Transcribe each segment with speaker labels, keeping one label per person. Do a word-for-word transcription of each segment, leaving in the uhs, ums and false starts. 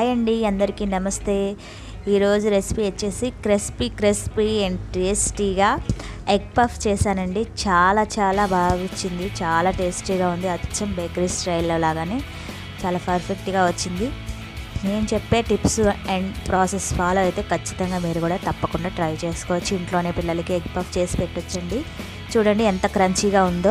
Speaker 1: Hi అండి, అందరికీ నమస్తే. ఈరోజు రెసిపీ వచ్చేసి క్రిస్పీ క్రిస్పీ అండ్ టేస్టీగా ఎగ్ పఫ్ చేశానండి. చాలా చాలా బాగా వచ్చింది, చాలా టేస్టీగా ఉంది. అచ్చం బేకరీ స్టైల్లో లాగానే చాలా పర్ఫెక్ట్గా వచ్చింది. నేను చెప్పే టిప్స్ అండ్ ప్రాసెస్ ఫాలో అయితే ఖచ్చితంగా మీరు కూడా తప్పకుండా ట్రై చేసుకోవచ్చు. ఇంట్లోనే పిల్లలకి ఎగ్ పఫ్ చేసి పెట్టొచ్చండి. చూడండి ఎంత క్రంచీగా ఉందో.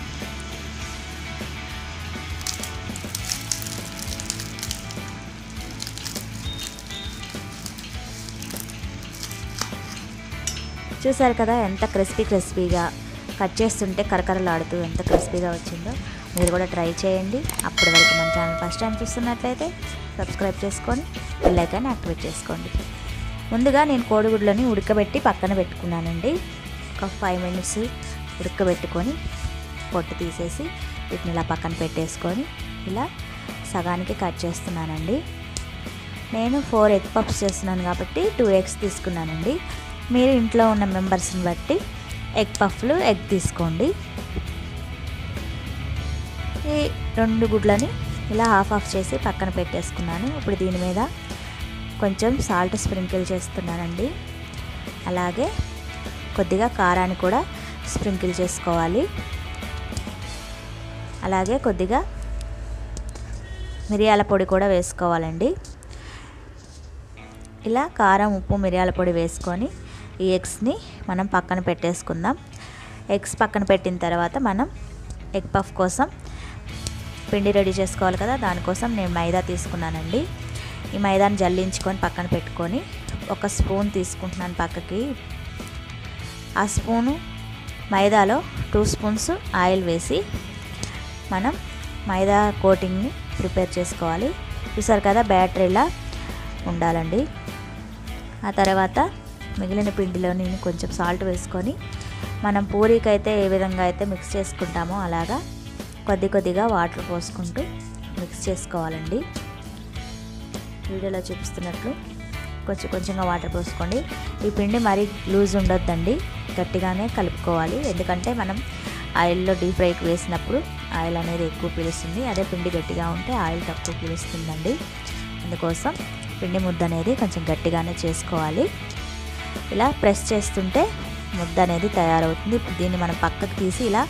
Speaker 1: చూసారు కదా ఎంత క్రిస్పీ క్రిస్పీగా కట్ చేస్తుంటే కరకరలాడుతూ ఎంత క్రిస్పీగా వచ్చిందో. మీరు కూడా ట్రై చేయండి. అప్పటి వరకు మన ఛానల్ ఫస్ట్ టైం చూస్తున్నట్లయితే సబ్స్క్రైబ్ చేసుకొని బెల్ ఐకాన్ యాక్టివేట్ చేసుకోండి. ముందుగా నేను కోడిగుడ్లని ఉడకబెట్టి పక్కన పెట్టుకున్నానండి. ఒక ఫైవ్ మినిట్స్ ఉడకబెట్టుకొని పొట్టు తీసేసి వీటిని ఇలా పక్కన పెట్టేసుకొని ఇలా సగానికి కట్ చేస్తున్నానండి. నేను ఫోర్ ఎగ్ పఫ్స్ చేస్తున్నాను కాబట్టి టూ ఎగ్స్ తీసుకున్నానండి. మీరు ఇంట్లో ఉన్న మెంబర్స్ని బట్టి ఎగ్ పఫ్లు ఎగ్ తీసుకోండి. ఈ రెండు గుడ్లని ఇలా హాఫ్ ఆఫ్ చేసి పక్కన పెట్టేసుకున్నాను. ఇప్పుడు దీని మీద కొంచెం సాల్ట్ స్ప్రింకిల్ చేస్తున్నానండి. అలాగే కొద్దిగా కారాన్ని కూడా స్ప్రింకిల్ చేసుకోవాలి. అలాగే కొద్దిగా మిరియాల పొడి కూడా వేసుకోవాలండి. ఇలా కారం, ఉప్పు, మిరియాల పొడి వేసుకొని ఈ ఎగ్స్ని మనం పక్కన పెట్టేసుకుందాం. ఎగ్స్ పక్కన పెట్టిన తర్వాత మనం ఎగ్ పఫ్ కోసం పిండి రెడీ చేసుకోవాలి కదా. దానికోసం నేను మైదా తీసుకున్నానండి. ఈ మైదాని జల్లించుకొని పక్కన పెట్టుకొని ఒక స్పూన్ తీసుకుంటున్నాను పక్కకి. ఆ స్పూను మైదాలో టూ స్పూన్స్ ఆయిల్ వేసి మనం మైదా కోటింగ్ని ప్రిపేర్ చేసుకోవాలి. చూసారు కదా బ్యాటర్ ఇలా ఉండాలండి. ఆ తర్వాత మిగిలిన పిండిలో నేను కొంచెం సాల్ట్ వేసుకొని మనం పూరీకి అయితే ఏ విధంగా అయితే మిక్స్ చేసుకుంటామో అలాగా కొద్ది కొద్దిగా వాటర్ పోసుకుంటూ మిక్స్ చేసుకోవాలండి. వీడియోలో చూపిస్తున్నట్లు కొంచెం కొంచెంగా వాటర్ పోసుకోండి. ఈ పిండి మరీ లూజ్ ఉండొద్దండి, గట్టిగానే కలుపుకోవాలి. ఎందుకంటే మనం ఆయిల్లో డీప్ ఫ్రైకి వేసినప్పుడు ఆయిల్ అనేది ఎక్కువ పీలుస్తుంది. అదే పిండి గట్టిగా ఉంటే ఆయిల్ తక్కువ పీలుస్తుందండి. అందుకోసం పిండి ముద్ద అనేది కొంచెం గట్టిగానే చేసుకోవాలి. ఇలా ప్రెస్ చేస్తుంటే ముద్ద అనేది తయారవుతుంది. ఇప్పుడు దీన్ని మనం పక్కకు తీసి ఇలా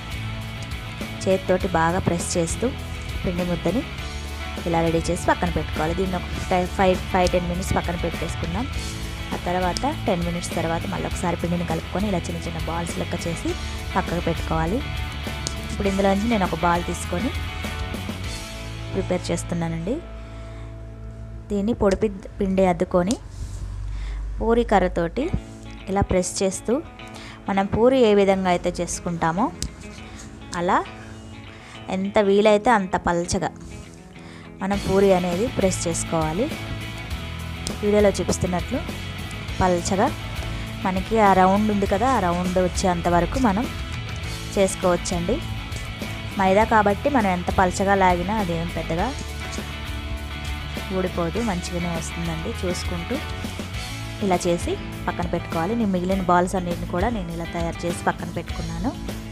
Speaker 1: చేతితోటి బాగా ప్రెస్ చేస్తూ పిండి ముద్దని ఇలా రెడీ చేసి పక్కన పెట్టుకోవాలి. దీన్ని ఒక ఫైవ్ ఫైవ్ టెన్ మినిట్స్ పక్కన పెట్టేసుకుందాం. ఆ తర్వాత టెన్ మినిట్స్ తర్వాత మళ్ళీ ఒకసారి పిండిని కలుపుకొని ఇలా చిన్న చిన్న బాల్స్ లెక్క చేసి పక్కకు పెట్టుకోవాలి. ఇప్పుడు ఇందులోంచి నేను ఒక బాల్ తీసుకొని ప్రిపేర్ చేస్తున్నానండి. దీన్ని పొడి పిండి అద్దుకొని పూరి కర్రతోటి ఇలా ప్రెస్ చేస్తూ మనం పూరి ఏ విధంగా అయితే చేసుకుంటామో అలా ఎంత వీలైతే అంత పల్చగా మనం పూరి అనేది ప్రెస్ చేసుకోవాలి. వీడియోలో చూపిస్తున్నట్లు పల్చగా మనకి ఆ రౌండ్ ఉంది కదా, ఆ రౌండ్ వచ్చేంత వరకు మనం చేసుకోవచ్చండి. మైదా కాబట్టి మనం ఎంత పల్చగా లాగినా అదేం పెద్దగా ఊడిపోదు, మంచిగానే వస్తుందండి. చూసుకుంటూ ఇలా చేసి పక్కన పెట్టుకోవాలి. నేను మిగిలిన బాల్స్ అన్నిటిని కూడా నేను ఇలా తయారు చేసి పక్కన పెట్టుకున్నాను.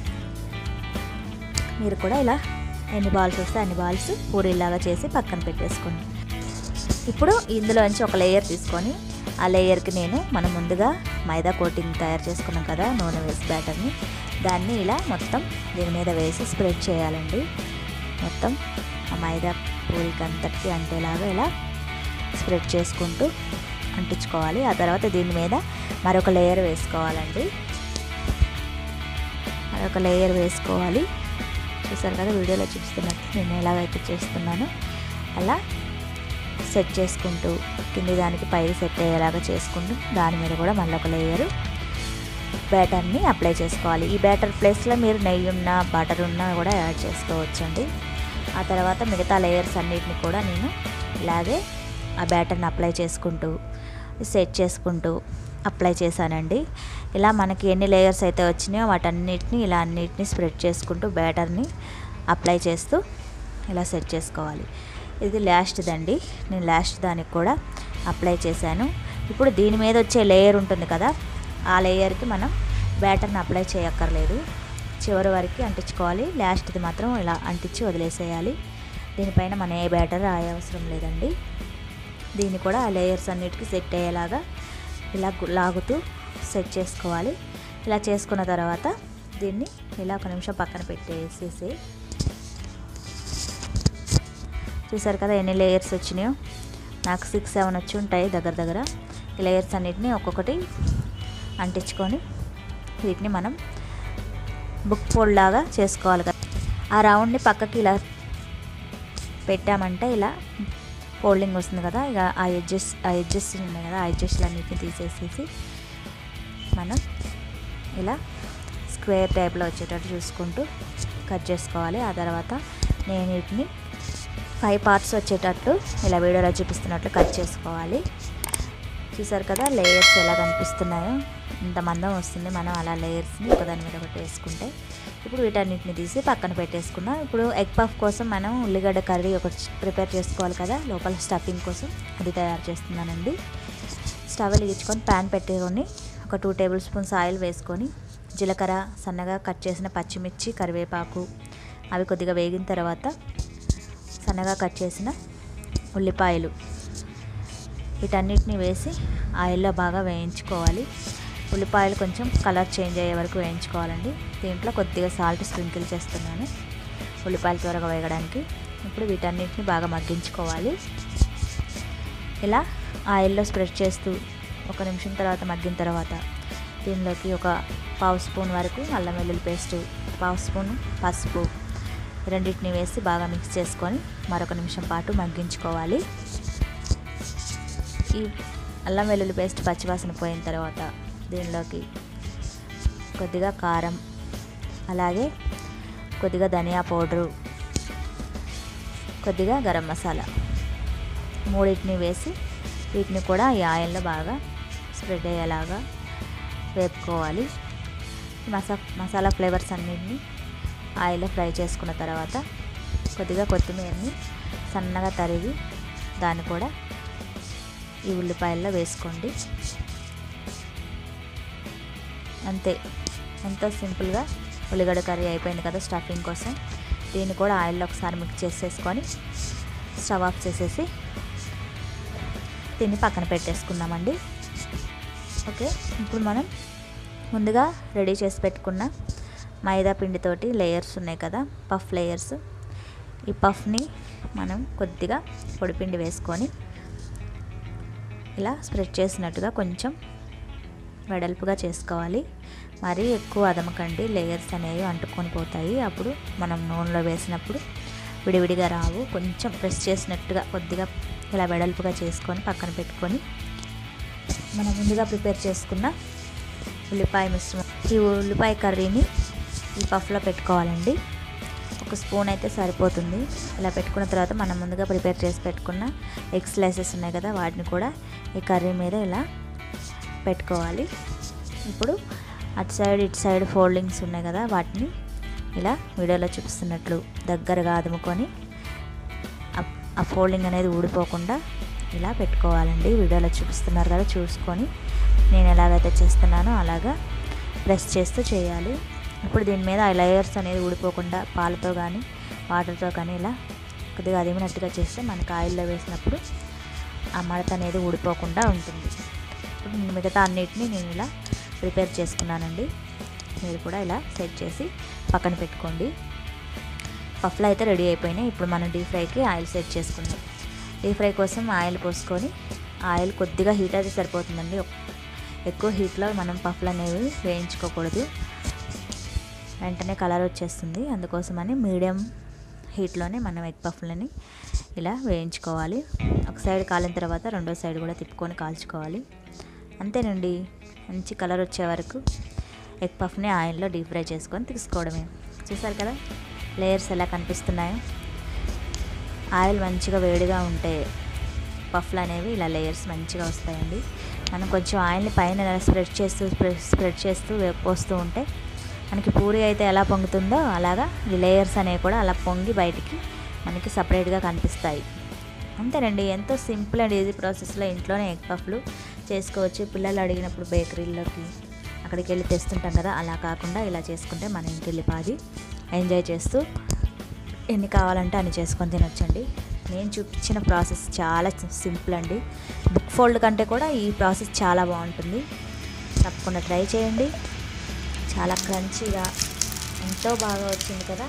Speaker 1: మీరు కూడా ఇలా ఎన్ని బాల్స్ వస్తే అన్ని బాల్స్ పూరీలాగా చేసి పక్కన పెట్టేసుకోండి. ఇప్పుడు ఇందులోంచి ఒక లేయర్ తీసుకొని ఆ లేయర్కి నేను మనం ముందుగా మైదా కోటింగ్ తయారు చేసుకున్నాం కదా, నూనె వేసి బ్యాటర్ని, దాన్ని ఇలా మొత్తం దీని మీద వేసి స్ప్రెడ్ చేయాలండి. మొత్తం ఆ మైదా పూరికి అంతటికి అంటేలాగా ఇలా స్ప్రెడ్ చేసుకుంటూ అంటించుకోవాలి. ఆ తర్వాత దీని మీద మరొక లేయర్ వేసుకోవాలండి. మరొక లేయర్ వేసుకోవాలి. చూసారు కదా వీడియోలో చూపిస్తున్నట్టు నేను ఎలాగైతే చేస్తున్నానో అలా సెట్ చేసుకుంటూ కింది దానికి పైకి సెట్ అయ్యేలాగా చేసుకుంటూ దాని మీద కూడా మళ్ళీ ఒక లేయరు బ్యాటర్ని అప్లై చేసుకోవాలి. ఈ బ్యాటర్ ప్లేస్లో మీరు నెయ్యి ఉన్నా బటర్ ఉన్నా కూడా యాడ్ చేసుకోవచ్చండి. ఆ తర్వాత మిగతా లేయర్స్ అన్నిటిని కూడా నేను ఇలాగే ఆ బ్యాటర్ని అప్లై చేసుకుంటూ సెట్ చేసుకుంటూ అప్లై చేశానండి. ఇలా మనకి ఎన్ని లేయర్స్ అయితే వచ్చినాయో వాటన్నిటిని ఇలా అన్నిటిని స్ప్రెడ్ చేసుకుంటూ బ్యాటర్ని అప్లై చేస్తూ ఇలా సెట్ చేసుకోవాలి. ఇది లాస్ట్దండి, నేను లాస్ట్ దానికి కూడా అప్లై చేశాను. ఇప్పుడు దీని మీద వచ్చే లేయర్ ఉంటుంది కదా, ఆ లేయర్కి మనం బ్యాటర్ని అప్లై చేయక్కర్లేదు, చివరి వరకు అంటించుకోవాలి. లాస్ట్ది మాత్రం ఇలా అంటించి వదిలేసేయాలి. దీనిపైన మన ఏ బ్యాటర్ రాయ అవసరం లేదండి. దీన్ని కూడా ఆ లేయర్స్ అన్నిటికీ సెట్ అయ్యేలాగా ఇలా లాగుతూ సెట్ చేసుకోవాలి. ఇలా చేసుకున్న తర్వాత దీన్ని ఇలా ఒక నిమిషం పక్కన పెట్టేసేసి, చూసారు కదా ఎన్ని లేయర్స్ వచ్చినాయో, నాకు సిక్స్ సెవెన్ వచ్చి ఉంటాయి దగ్గర దగ్గర. ఈ లేయర్స్ అన్నిటిని ఒక్కొక్కటి అంటించుకొని వీటిని మనం బుక్ ఫోల్డ్ లాగా చేసుకోవాలి కదా. ఆ రౌండ్ని పక్కకి ఇలా పెట్టామంటే ఇలా ఫోల్డింగ్ వస్తుంది కదా. ఇక ఆ ఎడ్జెస్ ఆ ఎడ్జెస్ ఉన్నాయి కదా, ఆ ఎడ్జెస్లు అన్నిటిని తీసేసేసి మనం ఇలా స్క్వేర్ టైప్లో వచ్చేటట్టు చూసుకుంటూ కట్ చేసుకోవాలి. ఆ తర్వాత నేను వీటిని ఫైవ్ పార్ట్స్ వచ్చేటట్టు ఇలా వీడియోలో చూపిస్తున్నట్లు కట్ చేసుకోవాలి. చూసారు కదా లేయర్స్ ఎలా కనిపిస్తున్నాయో, ఇంత మందం వస్తుంది మనం అలా లేయర్స్ని ఒకదాని మీద ఒకటి వేసుకుంటే. ఇప్పుడు వీటన్నిటిని తీసి పక్కన పెట్టేసుకున్నాం. ఇప్పుడు ఎగ్ పఫ్ కోసం మనం ఉల్లిగడ్డ కర్రీ ఒకటి ప్రిపేర్ చేసుకోవాలి కదా, లోపల స్టఫింగ్ కోసం అది తయారు చేస్తున్నానండి. స్టవ్ వెలిగించుకొని ప్యాన్ పెట్టుకొని ఒక టూ టేబుల్ స్పూన్స్ ఆయిల్ వేసుకొని జీలకర్ర, సన్నగా కట్ చేసిన పచ్చిమిర్చి, కరివేపాకు అవి కొద్దిగా వేగిన తర్వాత సన్నగా కట్ చేసిన ఉల్లిపాయలు వీటన్నిటిని వేసి ఆయిల్లో బాగా వేయించుకోవాలి. ఉల్లిపాయలు కొంచెం కలర్ చేంజ్ అయ్యే వరకు వేయించుకోవాలండి. దీంట్లో కొద్దిగా సాల్ట్ స్ప్రింకిల్ చేస్తున్నాను ఉల్లిపాయలు త్వరగా వేగడానికి. ఇప్పుడు వీటన్నిటిని బాగా మగ్గించుకోవాలి. ఇలా ఆయిల్లో స్ప్రెడ్ చేస్తూ ఒక నిమిషం తర్వాత మగ్గిన తర్వాత దీనిలోకి ఒక పావు స్పూన్ వరకు అల్లం వెల్లుల్లి పేస్టు, పావు స్పూన్ పసుపు రెండింటిని వేసి బాగా మిక్స్ చేసుకొని మరొక నిమిషం పాటు మగ్గించుకోవాలి. ఈ అల్లం వెల్లుల్లి పేస్ట్ పచ్చివాసన పోయిన తర్వాత దీనిలోకి కొద్దిగా కారం, అలాగే కొద్దిగా ధనియా పౌడరు, కొద్దిగా గరం మసాలా మూడింటిని వేసి వీటిని కూడా ఈ ఆయిల్లో బాగా స్ప్రెడ్ అయ్యేలాగా వేపుకోవాలి. మసా మసాలా ఫ్లేవర్స్ అన్నిటిని ఆయిల్లో ఫ్రై చేసుకున్న తర్వాత కొద్దిగా కొత్తిమీరని సన్నగా తరిగి దాన్ని కూడా ఈ ఉల్లిపాయల్లో వేసుకోండి. అంతే, ఎంతో సింపుల్గా ఉల్లిగడ్డ కర్రీ అయిపోయింది కదా స్టఫింగ్ కోసం. దీన్ని కూడా ఆయిల్లో ఒకసారి మిక్స్ చేసేసుకొని స్టవ్ ఆఫ్ చేసేసి దీన్ని పక్కన పెట్టేసుకుందామండి. ఓకే, ఇప్పుడు మనం ముందుగా రెడీ చేసి పెట్టుకున్న మైదా పిండితోటి లేయర్స్ ఉన్నాయి కదా, పఫ్ లేయర్స్. ఈ పఫ్ని మనం కొద్దిగా పొడిపిండి వేసుకొని ఇలా స్ప్రెడ్ చేసినట్టుగా కొంచెం వెడల్పుగా చేసుకోవాలి. మరీ ఎక్కువ అదమకండి, లేయర్స్ అనేవి అంటుకొని పోతాయి. అప్పుడు మనం నూనెలో వేసినప్పుడు విడివిడిగా రావు. కొంచెం ప్రెస్ చేసినట్టుగా కొద్దిగా ఇలా వెడల్పుగా చేసుకొని పక్కన పెట్టుకొని మనం ముందుగా ప్రిపేర్ చేసుకున్న ఉల్లిపాయ మిశ్రమం, ఈ ఉల్లిపాయ కర్రీని ఈ పఫ్లో పెట్టుకోవాలండి. ఒక స్పూన్ అయితే సరిపోతుంది. ఇలా పెట్టుకున్న తర్వాత మనం ముందుగా ప్రిపేర్ చేసి పెట్టుకున్న ఎగ్ స్లైసెస్ ఉన్నాయి కదా, వాటిని కూడా ఈ కర్రీ మీద ఇలా పెట్టుకోవాలి. ఇప్పుడు అటు సైడ్ ఇటు సైడ్ ఫోల్డింగ్స్ ఉన్నాయి కదా, వాటిని ఇలా వీడియోలో చూపిస్తున్నట్లు దగ్గరగా అదుముకొని ఆ ఫోల్డింగ్ అనేది ఊడిపోకుండా ఇలా పెట్టుకోవాలండి. వీడియోలో చూపిస్తున్నారు కదా, చూసుకొని నేను ఎలాగైతే చేస్తున్నానో అలాగా ప్రెస్ చేస్తూ చేయాలి. ఇప్పుడు దీని మీద ఆ లేయర్స్ అనేది ఊడిపోకుండా పాలతో కానీ వాటర్తో కానీ ఇలా కొద్దిగా అదిమినట్టుగా చేస్తే మనకి ఆయిల్లో వేసినప్పుడు ఆ మడత అనేది ఊడిపోకుండా ఉంటుంది. ఇప్పుడు మిగతా అన్నిటిని నేను ఇలా ప్రిపేర్ చేసుకున్నానండి. మీరు కూడా ఇలా సెట్ చేసి పక్కన పెట్టుకోండి. పఫ్లు అయితే రెడీ అయిపోయినాయి. ఇప్పుడు మనం డీప్ ఫ్రైకి ఆయిల్ సెట్ చేసుకుందాం. డీప్ ఫ్రై కోసం ఆయిల్ పోసుకొని ఆయిల్ కొద్దిగా హీట్ అయితే సరిపోతుందండి. ఎక్కువ హీట్లో మనం పఫ్లు అనేవి వేయించుకోకూడదు, వెంటనే కలర్ వచ్చేస్తుంది. అందుకోసమని మీడియం హీట్లోనే మనం ఎగ్ పఫ్లని ఇలా వేయించుకోవాలి. ఒక సైడ్ కాలిన తర్వాత రెండో సైడ్ కూడా తిప్పుకొని కాల్చుకోవాలి. అంతేనండి, మంచి కలర్ వచ్చే వరకు ఎగ్ పఫ్ని ఆయిల్లో డీప్ ఫ్రై చేసుకొని తీసుకోవడమే. చూసారు కదా లేయర్స్ ఎలా కనిపిస్తున్నాయో. ఆయిల్ మంచిగా వేడిగా ఉంటే పఫ్లు అనేవి ఇలా లేయర్స్ మంచిగా వస్తాయండి. మనం కొంచెం ఆయిల్ని పైన స్ప్రెడ్ చేస్తూ స్ప్రెడ్ చేస్తూ పోస్తూ ఉంటే మనకి పూరి అయితే ఎలా పొంగుతుందో అలాగా ఈ లేయర్స్ అనేవి కూడా అలా పొంగి బయటికి మనకి సపరేట్గా కనిపిస్తాయి. అంతేనండి, ఎంతో సింపుల్ అండ్ ఈజీ ప్రాసెస్లో ఇంట్లోనే ఎగ్ పఫ్లు చేసుకోవచ్చు. పిల్లలు అడిగినప్పుడు బేకరీలోకి అక్కడికి వెళ్ళి తెస్తుంటాం కదా, అలా కాకుండా ఇలా చేసుకుంటే మన ఇంటి లిపాది ఎంజాయ్ చేస్తూ ఎన్ని కావాలంటే అన్ని చేసుకొని తినొచ్చండి. నేను చూపించిన ప్రాసెస్ చాలా సింపుల్ అండి. బుక్ ఫోల్డ్ కంటే కూడా ఈ ప్రాసెస్ చాలా బాగుంటుంది. తప్పకుండా ట్రై చేయండి. చాలా క్రంచీగా ఎంతో బాగా వచ్చింది కదా.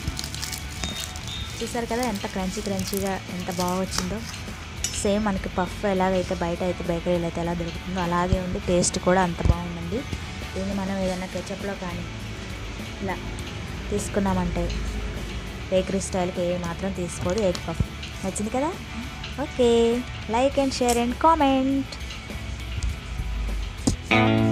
Speaker 1: చూసారు కదా ఎంత క్రంచీ క్రంచీగా ఎంత బాగా వచ్చిందో. సేమ్ మనకి పఫ్ ఎలాగైతే బయట అయితే బేకరీలో అయితే ఎలా దొరుకుతుందో అలాగే ఉంది. టేస్ట్ కూడా అంత బాగుందండి. దీన్ని మనం ఏదైనా కెచప్లో కానీ ఇలా తీసుకున్నామంటే బేకరీ స్టైల్కి ఏ మాత్రం తీసుకోదు ఎగ్ పఫ్. నచ్చింది కదా. Okay, like and share and comment.